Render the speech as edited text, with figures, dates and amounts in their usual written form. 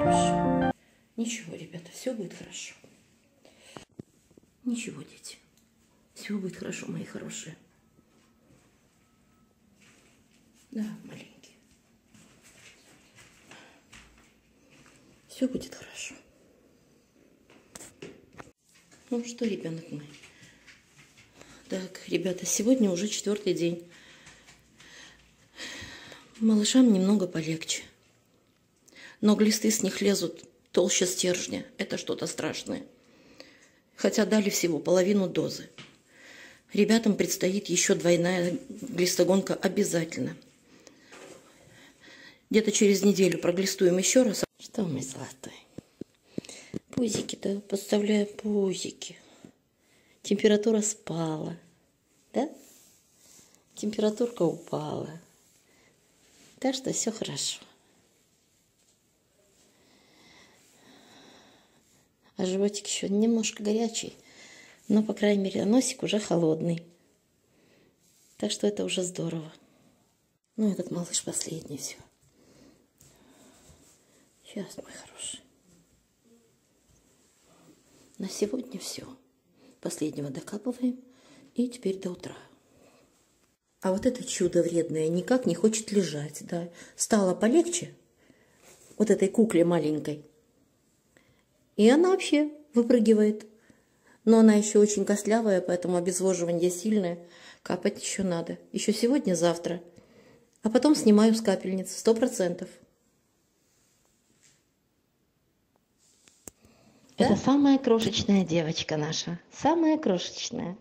хорошие. Ничего, ребята, все будет хорошо. Ничего, дети. Все будет хорошо, мои хорошие. Да, маленькие. Все будет хорошо. Ну что, ребенок мой. Так, ребята, сегодня уже 4-й день. Малышам немного полегче. Но глисты с них лезут толще стержня. Это что-то страшное. Хотя дали всего половину дозы. Ребятам предстоит еще двойная глистогонка обязательно. Где-то через неделю проглистуем еще раз. Что, мой золотой? Пузики-то, подставляю пузики. Температура спала. Да? Температурка упала. Так что все хорошо. А животик еще немножко горячий. Но, по крайней мере, носик уже холодный. Так что это уже здорово. Ну, этот малыш последний, все. Сейчас, мой хороший. На сегодня все. Последнего докапываем. И теперь до утра. А вот это чудо вредное никак не хочет лежать, да. Стало полегче вот этой кукле маленькой. И она вообще выпрыгивает. Но она еще очень костлявая, поэтому обезвоживание сильное. Капать еще надо. Еще сегодня-завтра. А потом снимаю с капельницы 100%. Да? Это самая крошечная девочка наша. Самая крошечная.